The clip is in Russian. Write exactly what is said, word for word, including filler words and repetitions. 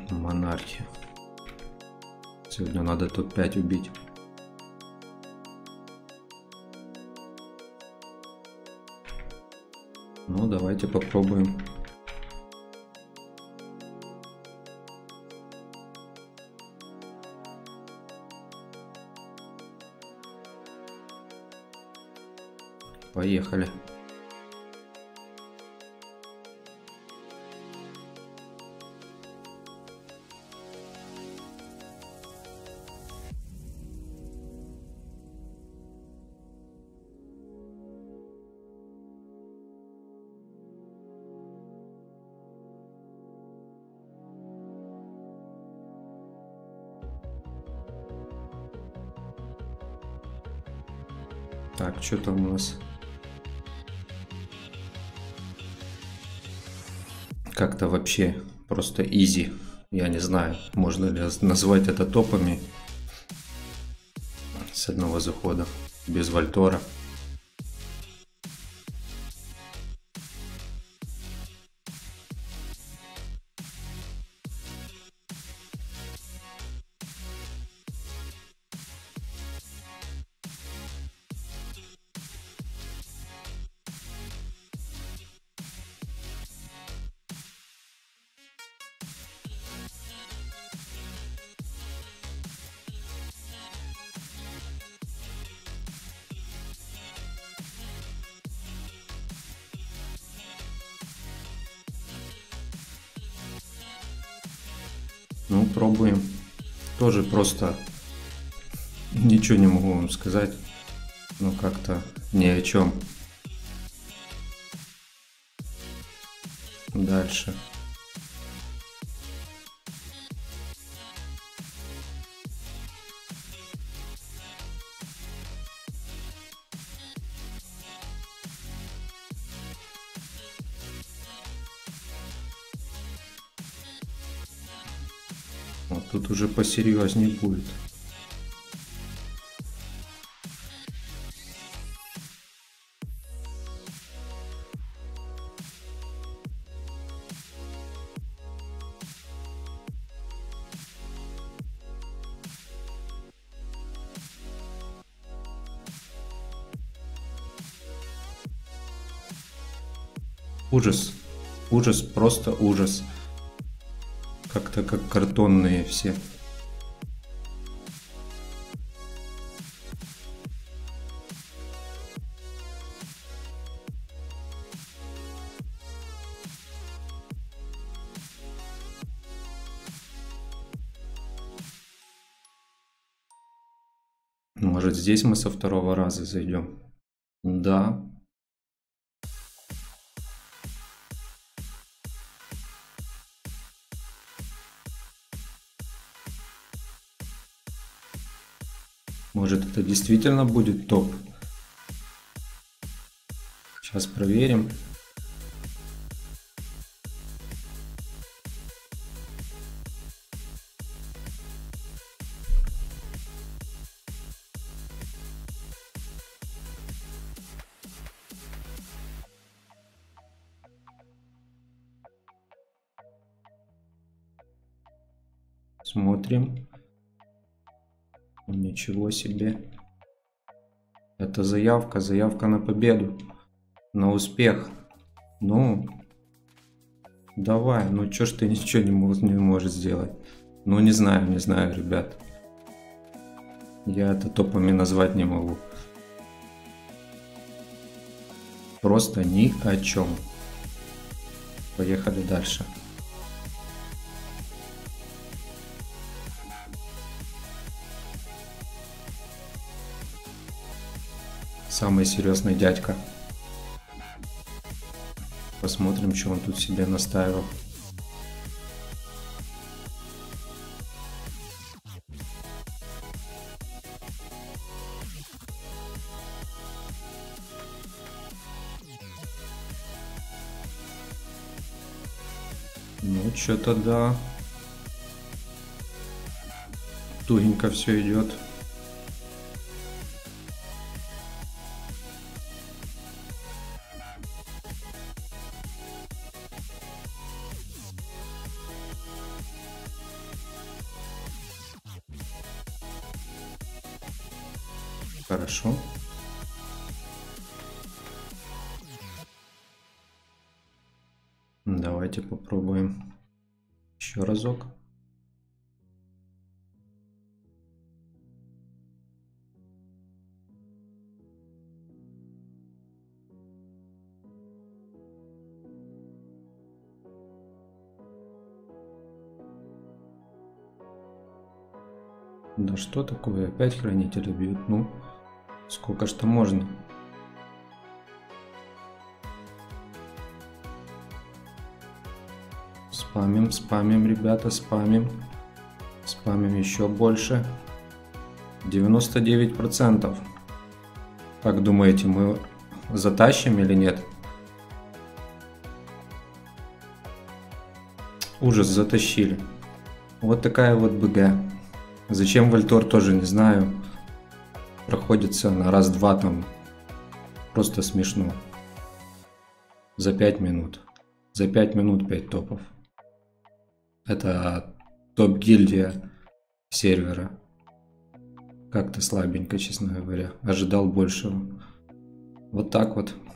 Монархия. Сегодня надо топ пять убить. Ну, давайте попробуем. Поехали. Так, что там у нас? Как-то вообще просто изи. Я не знаю, можно ли назвать это топами с одного захода, без Вольтора. Ну, пробуем. Тоже просто ничего не могу вам сказать. Ну, как-то ни о чем. Дальше. Вот тут уже посерьезнее будет. Ужас. Ужас, просто ужас. Как-то как картонные все. Может, здесь мы со второго раза зайдем? Да. Может, это действительно будет топ? Сейчас проверим. Смотрим. Ничего себе. Это заявка, заявка на победу, на успех. Ну, давай, ну чё ж ты ничего не, мог, не можешь сделать? Ну, не знаю, не знаю, ребят. Я это топами назвать не могу. Просто ни о чем. Поехали дальше. Самый серьезный дядька. Посмотрим, что он тут себе наставил. Ну, что-то да. Тугенько все идет. Хорошо. Давайте попробуем еще разок. Да что такое? Опять хранители бьют? Ну, сколько ж-то можно? Спамим, спамим, ребята, спамим. Спамим еще больше. девяносто девять процентов. Как думаете, мы затащим или нет? Ужас, затащили. Вот такая вот БГ. Зачем Вольтор, тоже не знаю. Проходится на раз-два там. Просто смешно. За пять минут. За пять минут пять топов. Это топ-гильдия сервера. Как-то слабенько, честно говоря. Ожидал большего. Вот так вот.